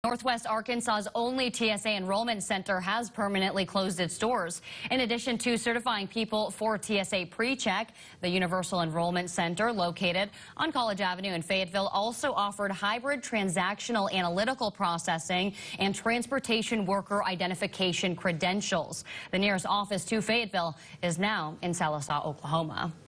Northwest Arkansas's only TSA Enrollment Center has permanently closed its doors. In addition to certifying people for TSA PreCheck, the Universal Enrollment Center, located on College Avenue in Fayetteville, also offered hybrid transactional analytical processing and transportation worker identification credentials. The nearest office to Fayetteville is now in Sallisaw, Oklahoma.